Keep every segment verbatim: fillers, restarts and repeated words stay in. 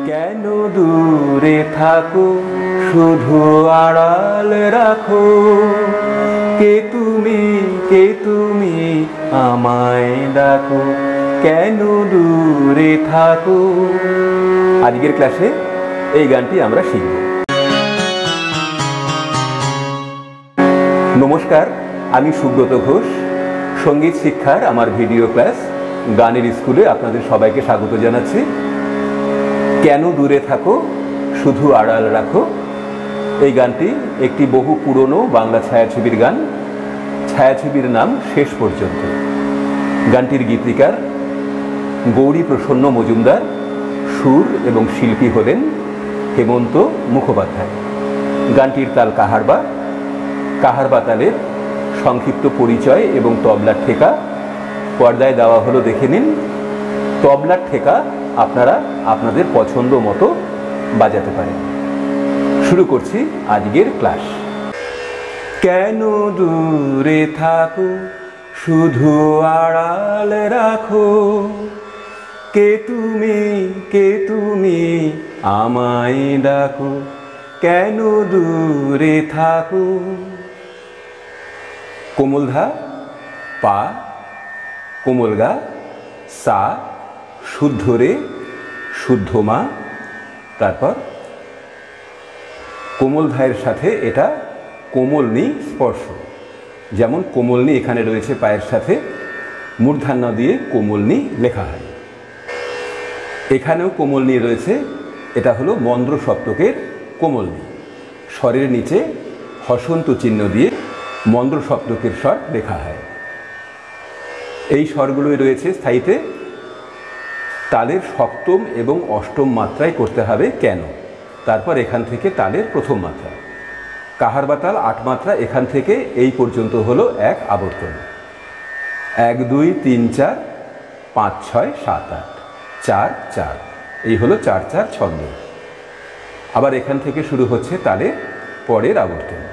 কেন দূরে থাকো শুধু আড়াল রাখো, কে তুমি কে তুমি আমায় ডাকো, কেন দূরে থাকো। আজকের ক্লাসে এই গানটি আমরা শিখব। নমস্কার, আমি সুব্রত ঘোষ। সঙ্গীত শিক্ষার আমার ভিডিও ক্লাস গানের স্কুলে আপনাদের সবাইকে স্বাগত জানাচ্ছি। কেন দূরে থাকো শুধু আড়াল রাখো, এই গানটি একটি বহু পুরনো বাংলা ছায়াছবির গান। ছায়াছবির নাম শেষ পর্যন্ত। গানটির গীতিকার গৌরী প্রসন্ন মজুমদার, সুর এবং শিল্পী হলেন হেমন্ত মুখোপাধ্যায়। গানটির তাল কাহারবা। কাহারবা তালের সংক্ষিপ্ত পরিচয় এবং তবলার ঠেকা পর্দায় দেওয়া হলো, দেখে নিন। তবলার ঠেকা আপনারা আপনাদের পছন্দ মতো বাজাতে পারেন। শুরু করছি আজকের ক্লাস। কেন দূরে থাকো শুধু আড়াল রাখো, কে তুমি কে তুমি আমায় ডাকো, কেন দূরে থাকো। কোমলধা পা, কোমলগা সা, শুদ্ধ রে শুদ্ধ মা, তারপর কোমলধায়ের সাথে এটা কোমলনি স্পর্শ। যেমন কোমলনি এখানে রয়েছে পায়ের সাথে, মূর্ধন্য দিয়ে কোমলনি লেখা হয়। এখানেও কোমলনি রয়েছে, এটা হলো মন্দ্র সপ্তকের কোমলনি। স্বরের নিচে হসন্ত চিহ্ন দিয়ে মন্দ্র সপ্তকের স্বর লেখা হয়। এই স্বরগুলোই রয়েছে স্থায়ীতে। তালের সপ্তম এবং অষ্টম মাত্রায় করতে হবে কেন, তারপর এখান থেকে তালের প্রথম মাত্রা। কাহারবা তাল আট মাত্রা, এখান থেকে এই পর্যন্ত হলো এক আবর্তন। এক দুই তিন চার পাঁচ ছয় সাত আট, চার চার, এই হলো চার চার ছন্দ। আবার এখান থেকে শুরু হচ্ছে তালের পরের আবর্তন।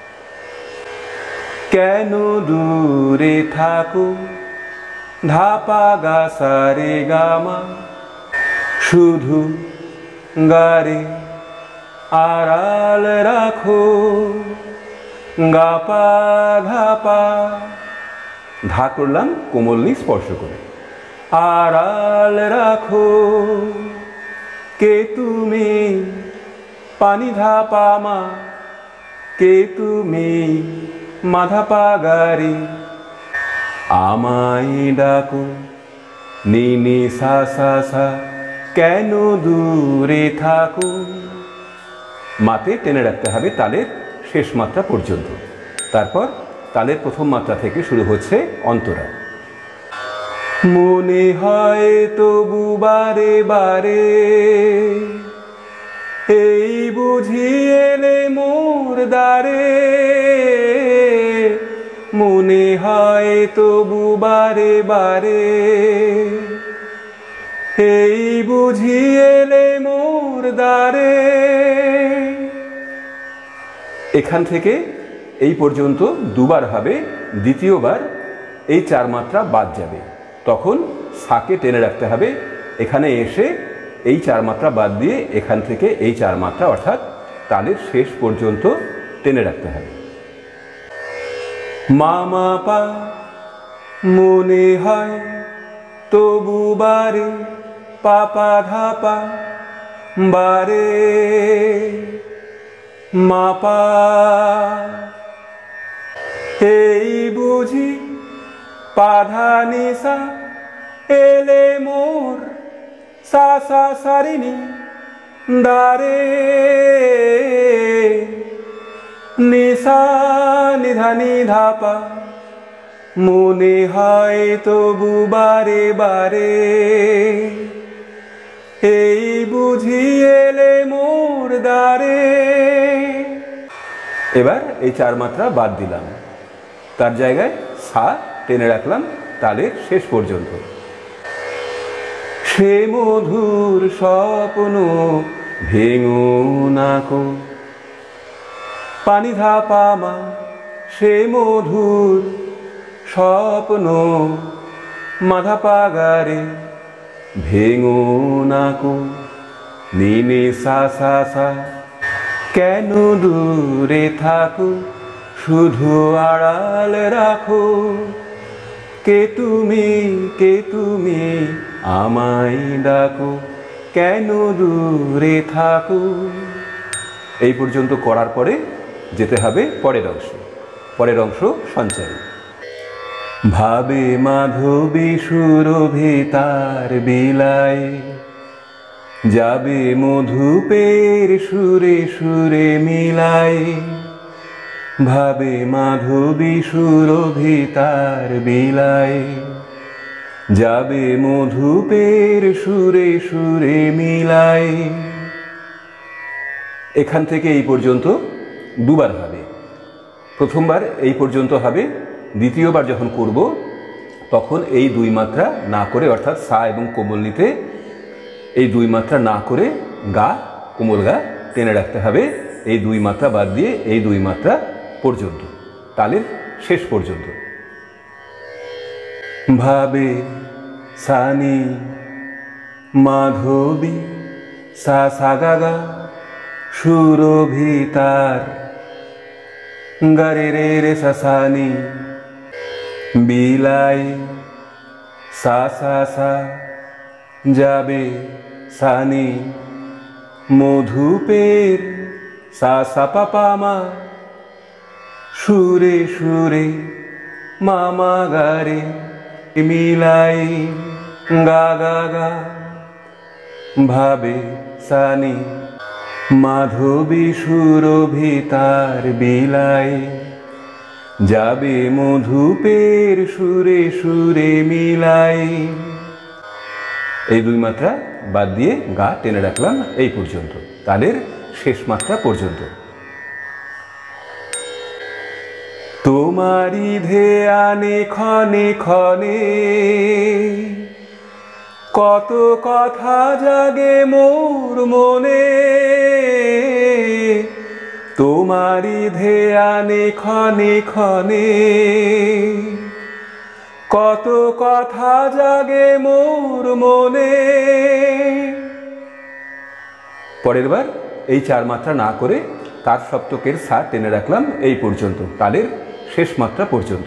কেন দূরে থাকো ধাপা গা সা রে গা মা, শুধু গারে আড়াল রাখো, গা পা ধা পা, ধা করলাম কোমলনি স্পর্শ করে, আড়াল রাখো, কে তুমি পানি ধা পা মা, কে তুমি মাধা পা গা রে, আমায় ডাকো নি নি সা সা সা, কেন দূরে থাকো। মাতে টেনে রাখতে হবে তালের শেষ মাত্রা পর্যন্ত। তারপর তালের প্রথম মাত্রা থেকে শুরু হচ্ছে অন্তরা। মনে হয় তবু বারে বারে, এই বুঝি এলে মোর দ্বারে, মনে হয় তবু বারে বারে, এই বুঝি এলে মোর দ্বারে। এখান থেকে এই পর্যন্ত দুবার হবে, দ্বিতীয়বার এই চার মাত্রা বাদ যাবে, তখন সাকে টেনে রাখতে হবে। এখানে এসে এই চার মাত্রা বাদ দিয়ে এখান থেকে এই চার মাত্রা অর্থাৎ তালের শেষ পর্যন্ত টেনে রাখতে হবে। মামা পা, মনে হয় তবু বারে, পাপা ধাপা বারে, মাপা, এই বুঝি পাধা নিসা এলে মোর সা সা সারিনি দারে, নিসা নিধা নিধা পা, মনে হয় তবু বারে বারে, এই বুঝি এলে মোর দ্বারে। এবার এই চার মাত্রা বাদ দিলাম, তার জায়গায় সা টেনে রাখলাম তালের শেষ পর্যন্ত। সে মধুর স্বপ্ন ভেঙো নাকো, পানি ধা পা মা, সে মধুর স্বপ্ন মাধা পা গা রে, ভেঙো নাকো, নি নি সা সা সা, কেন দূরে থাকো শুধু আড়াল রাখো, কে তুমি কে তুমি আমায় ডাকো, কেন দূরে থাকো। এই পর্যন্ত করার পরে যেতে হবে পরের অংশ। পরের অংশ সঞ্চয়। ভাবে মাধবী সুরভি তার বিলায়, যাবে মধুপের সুরে সুরে মিলায়। ভাবে মাধবী সুরভি তার বিলায়, যাবে মধুপের সুরে সুরে মিলায়। এখান থেকে এই পর্যন্ত দুবার হবে। প্রথমবার এই পর্যন্ত হবে, দ্বিতীয়বার যখন করব তখন এই দুই মাত্রা না করে, অর্থাৎ সা এবং কোমলনিতে এই দুই মাত্রা না করে গা, কোমল গা টেনে রাখতে হবে এই দুই মাত্রা বাদ দিয়ে এই দুই মাত্রা পর্যন্ত, তালের শেষ পর্যন্ত। ভাবে সানি মাধবী সা সা গা গা, সুরভি তার গারে রে রে সা সানি, বিলায় সা সা সা, যাবে সানি মধুপের সা সা পা পা মা, সুরে সুরে মামা গারে মিলাই গা গা গা। ভাবে সানি মাধবী সুরভি তার বিলায়, যাবে মধুপের সুরে সুরে মিলাই। এই দুই মাত্রা বাদ দিয়ে গা টেনে রাখলাম এই পর্যন্ত, তালের শেষ মাত্রা পর্যন্ত। তোমারি ধ্যানে ক্ষণে ক্ষণে, কত কথা জাগে মোর মনে। তোমারি ধ্যানে ক্ষণে ক্ষণে, কত কথা জাগে মোর মনে। পরের বার এই চার মাত্রা না করে তার সপ্তকের সা টেনে রাখলাম এই পর্যন্ত, তালের শেষ মাত্রা পর্যন্ত।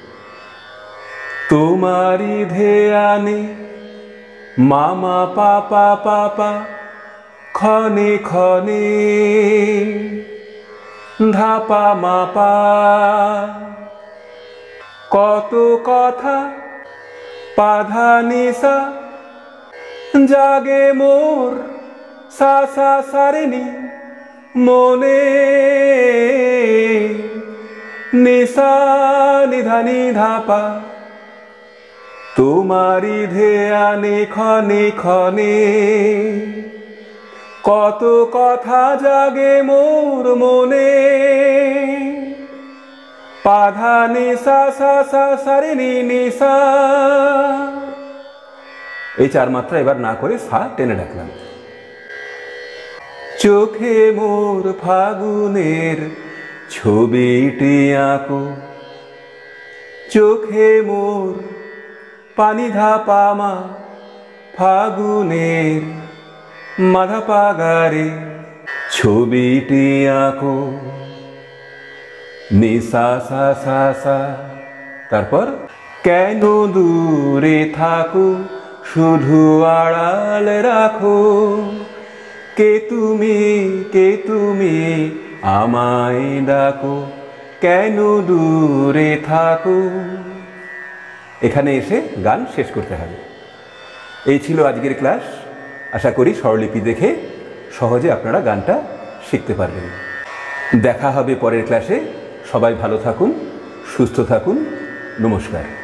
তোমারি ধ্যানে মামা পাপা পাপা, ক্ষণে ক্ষণে ধাপা মাপা। কত কথা পাধা নিসা, জাগে মোর সা সা সারেনি মনে। নিসা নিধা নিধাপা, তোমারি ধ্যানে ক্ষণে ক্ষণে, কত কথা জাগে মোর মনে। পাধা নিসা সা সা সারেনি নিসা। এই চার মাত্রা এবার না করে সা টেনে রাখলাম। চোখে মোর ফাগুনের ছবিটি আঁকো, চোখে মোর পানি ধাপা মা, ফাগুনের মাধা পাগারে ছবিটি আঁকো। নিসা সা সা সা, তারপর কেন দূরে থাকো শুধু আড়াল রাখো, কে তুমি কে তুমি আমায় ডাকো, কেন দূরে থাকো। এখানে এসে গান শেষ করতে হবে। এই ছিল আজকের ক্লাস। আশা করি স্বরলিপি দেখে সহজে আপনারা গানটা শিখতে পারবেন। দেখা হবে পরের ক্লাসে। সবাই ভালো থাকুন, সুস্থ থাকুন। নমস্কার।